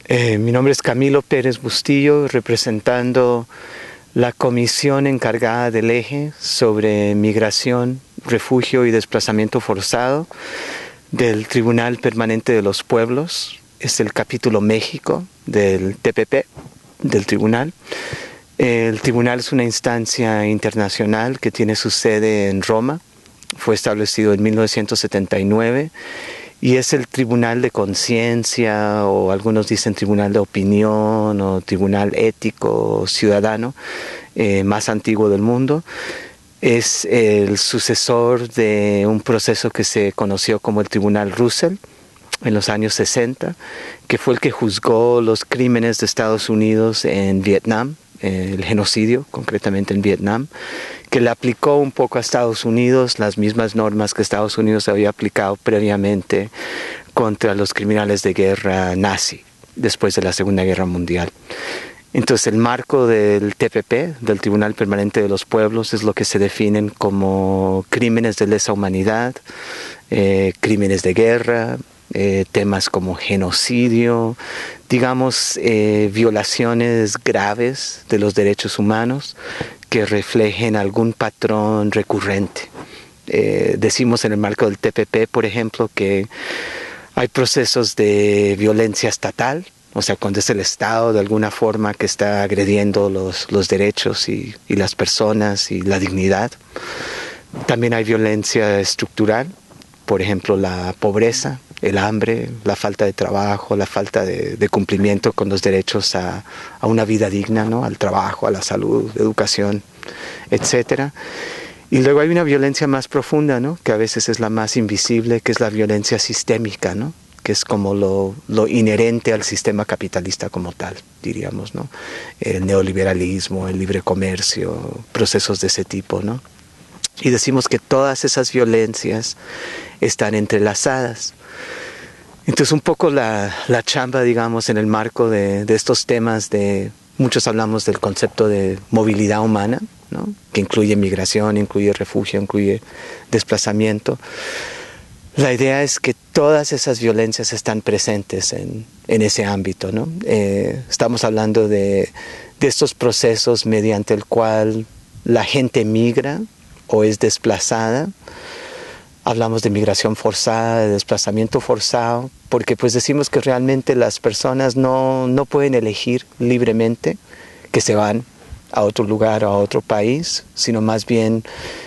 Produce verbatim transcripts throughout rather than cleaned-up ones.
Eh, mi nombre es Camilo Pérez Bustillo, representando la comisión encargada del eje sobre migración, refugio y desplazamiento forzado del Tribunal Permanente de los Pueblos. Es el capítulo México del T P P, del tribunal. El tribunal es una instancia internacional que tiene su sede en Roma. Fue establecido en mil novecientos setenta y nueve y es el tribunal de conciencia, o algunos dicen tribunal de opinión o tribunal ético ciudadano eh, más antiguo del mundo. Es el sucesor de un proceso que se conoció como el Tribunal Russell en los años sesenta, que fue el que juzgó los crímenes de Estados Unidos en Vietnam, el genocidio concretamente en Vietnam, que le aplicó un poco a Estados Unidos las mismas normas que Estados Unidos había aplicado previamente contra los criminales de guerra nazi después de la Segunda Guerra Mundial. Entonces el marco del T P P, del Tribunal Permanente de los Pueblos, es lo que se definen como crímenes de lesa humanidad, eh, crímenes de guerra, Eh, temas como genocidio, digamos, eh, violaciones graves de los derechos humanos que reflejen algún patrón recurrente. Eh, decimos en el marco del T P P, por ejemplo, que hay procesos de violencia estatal, o sea, cuando es el Estado de alguna forma que está agrediendo los, los derechos y, y las personas y la dignidad. También hay violencia estructural, por ejemplo, la pobreza, el hambre, la falta de trabajo, la falta de, de cumplimiento con los derechos a, a una vida digna, ¿no? Al trabajo, a la salud, educación, etcétera. Y luego hay una violencia más profunda, ¿no? Que a veces es la más invisible, que es la violencia sistémica, ¿no? Que es como lo, lo inherente al sistema capitalista como tal, diríamos, ¿no? El neoliberalismo, el libre comercio, procesos de ese tipo, ¿no? Y decimos que todas esas violencias están entrelazadas. Entonces un poco la, la chamba, digamos, en el marco de, de estos temas de, muchos hablamos del concepto de movilidad humana, ¿no? Que incluye migración, incluye refugio, incluye desplazamiento. La idea es que todas esas violencias están presentes en, en ese ámbito, ¿no? Eh, estamos hablando de, de estos procesos mediante el cual la gente migra o es desplazada. Hablamos de migración forzada, de desplazamiento forzado, porque pues decimos que realmente las personas no, no pueden elegir libremente que se van a otro lugar o a otro país, sino más bien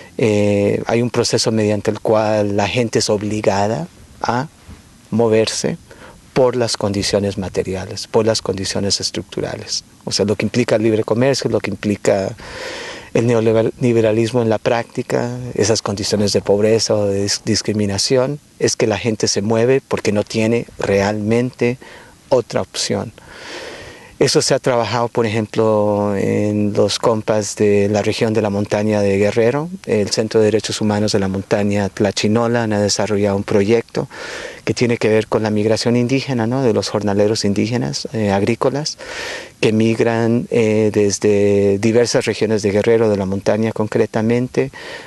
eh, hay un proceso mediante el cual la gente es obligada a moverse por las condiciones materiales, por las condiciones estructurales. O sea, lo que implica el libre comercio, lo que implica el neoliberalismo en la práctica, esas condiciones de pobreza o de discriminación, es que la gente se mueve porque no tiene realmente otra opción. Eso se ha trabajado, por ejemplo, en los compas de la región de la montaña de Guerrero. El Centro de Derechos Humanos de la montaña Tlachinolan ha desarrollado un proyecto que tiene que ver con la migración indígena, ¿no? De los jornaleros indígenas eh, agrícolas que migran eh, desde diversas regiones de Guerrero, de la montaña concretamente,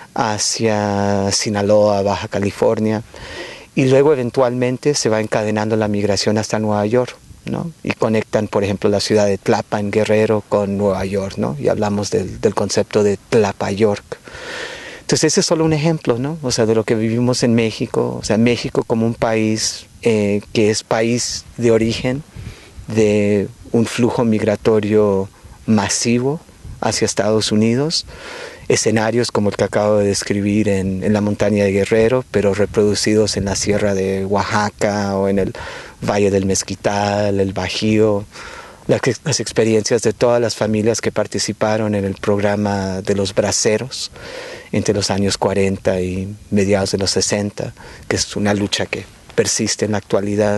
hacia Sinaloa, Baja California, y luego eventualmente se va encadenando la migración hasta Nueva York, ¿no? Y conectan, por ejemplo, la ciudad de Tlapa en Guerrero con Nueva York, ¿no? Y hablamos del, del concepto de Tlapayork. Entonces ese es solo un ejemplo, ¿no? O sea, de lo que vivimos en México. O sea, México como un país eh, que es país de origen de un flujo migratorio masivo hacia Estados Unidos. Escenarios como el que acabo de describir en, en la montaña de Guerrero, pero reproducidos en la sierra de Oaxaca o en el Valle del Mezquital, el Bajío, las, las experiencias de todas las familias que participaron en el programa de los braceros entre los años cuarenta y mediados de los sesenta, que es una lucha que persiste en la actualidad.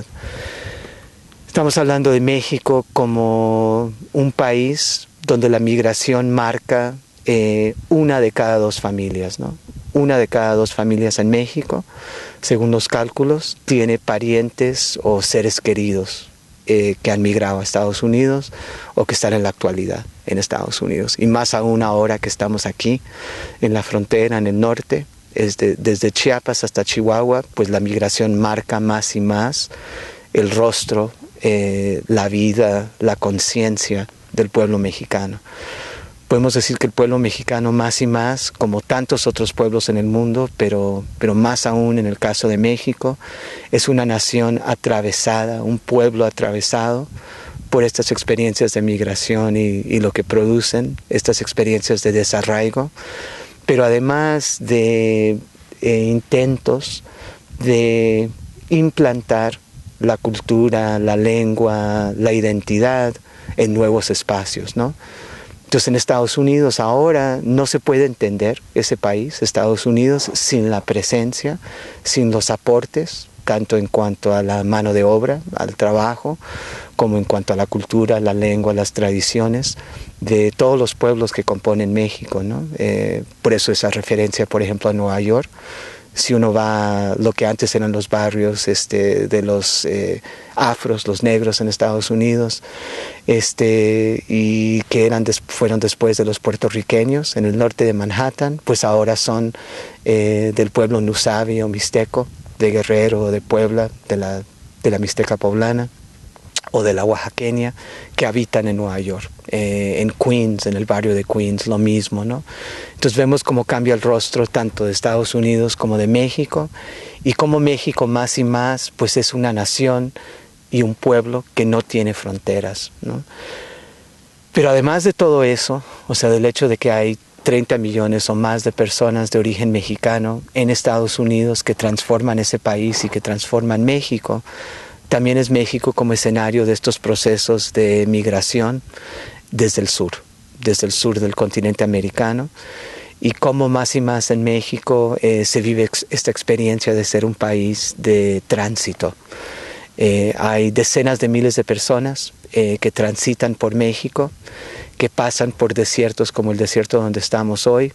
Estamos hablando de México como un país donde la migración marca eh, una de cada dos familias, ¿no? Una de cada dos familias en México, según los cálculos, tiene parientes o seres queridos eh, que han migrado a Estados Unidos o que están en la actualidad en Estados Unidos. Y más aún ahora que estamos aquí, en la frontera, en el norte, es de, desde Chiapas hasta Chihuahua, pues la migración marca más y más el rostro eh, la vida, la conciencia del pueblo mexicano. Podemos decir que el pueblo mexicano más y más, como tantos otros pueblos en el mundo, pero, pero más aún en el caso de México, es una nación atravesada, un pueblo atravesado por estas experiencias de migración y, y lo que producen, estas experiencias de desarraigo, pero además de eh, intentos de implantar la cultura, la lengua, la identidad en nuevos espacios, ¿no? Entonces en Estados Unidos ahora no se puede entender ese país, Estados Unidos, sin la presencia, sin los aportes, tanto en cuanto a la mano de obra, al trabajo, como en cuanto a la cultura, la lengua, las tradiciones de todos los pueblos que componen México, ¿no? Eh, por eso esa referencia, por ejemplo, a Nueva York. Si uno va a lo que antes eran los barrios este, de los eh, afros, los negros en Estados Unidos, este, y que eran des fueron después de los puertorriqueños en el norte de Manhattan, pues ahora son eh, del pueblo Nusabi o Mixteco, de Guerrero o de Puebla, de la, de la Mixteca poblana, o de la oaxaqueña, que habitan en Nueva York, eh, en Queens, en el barrio de Queens, lo mismo, ¿no? Entonces vemos cómo cambia el rostro tanto de Estados Unidos como de México, y cómo México más y más pues es una nación y un pueblo que no tiene fronteras, ¿no? Pero además de todo eso, o sea, del hecho de que hay treinta millones o más de personas de origen mexicano en Estados Unidos que transforman ese país y que transforman México, también es México como escenario de estos procesos de migración desde el sur, desde el sur del continente americano, y cómo más y más en México eh, se vive ex esta experiencia de ser un país de tránsito. Eh, hay decenas de miles de personas eh, que transitan por México, que pasan por desiertos como el desierto donde estamos hoy,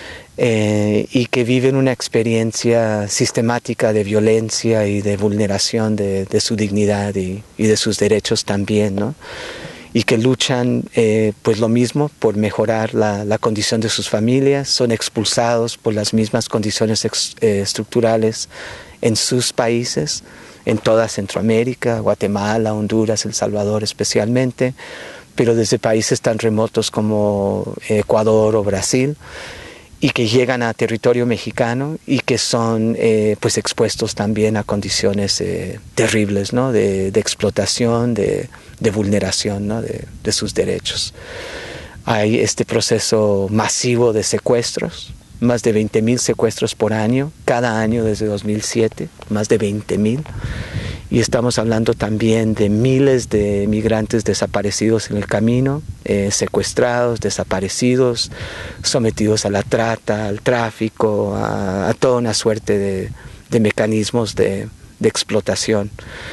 Eh, y que viven una experiencia sistemática de violencia y de vulneración de, de su dignidad y, y de sus derechos también, ¿no? Y que luchan eh, pues lo mismo por mejorar la, la condición de sus familias, son expulsados por las mismas condiciones ex, eh, estructurales en sus países, en toda Centroamérica, Guatemala, Honduras, El Salvador especialmente, pero desde países tan remotos como Ecuador o Brasil, y que llegan a territorio mexicano y que son eh, pues expuestos también a condiciones eh, terribles, ¿no? de, de explotación, de, de vulneración, ¿no? de, de sus derechos. Hay este proceso masivo de secuestros, más de veinte mil secuestros por año, cada año desde dos mil siete, más de veinte mil. Y estamos hablando también de miles de migrantes desaparecidos en el camino, eh, secuestrados, desaparecidos, sometidos a la trata, al tráfico, a, a toda una suerte de, de mecanismos de, de explotación.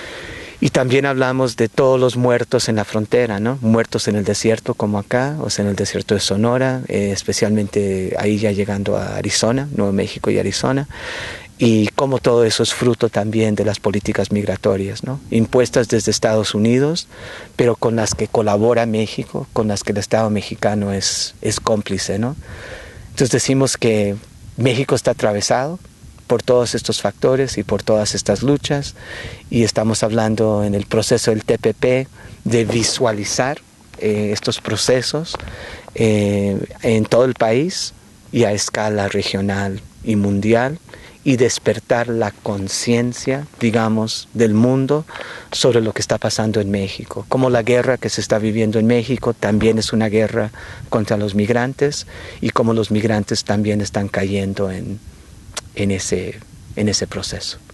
Y también hablamos de todos los muertos en la frontera, ¿no? Muertos en el desierto como acá, o sea, en el desierto de Sonora, eh, especialmente ahí ya llegando a Arizona, Nuevo México y Arizona. Y cómo todo eso es fruto también de las políticas migratorias, ¿no? Impuestas desde Estados Unidos, pero con las que colabora México, con las que el Estado mexicano es, es cómplice, ¿no? Entonces decimos que México está atravesado por todos estos factores y por todas estas luchas, y estamos hablando en el proceso del T P P de visualizar eh, estos procesos eh, en todo el país y a escala regional y mundial, y despertar la conciencia, digamos, del mundo sobre lo que está pasando en México. Como la guerra que se está viviendo en México también es una guerra contra los migrantes, y como los migrantes también están cayendo en, en, ese, en ese proceso.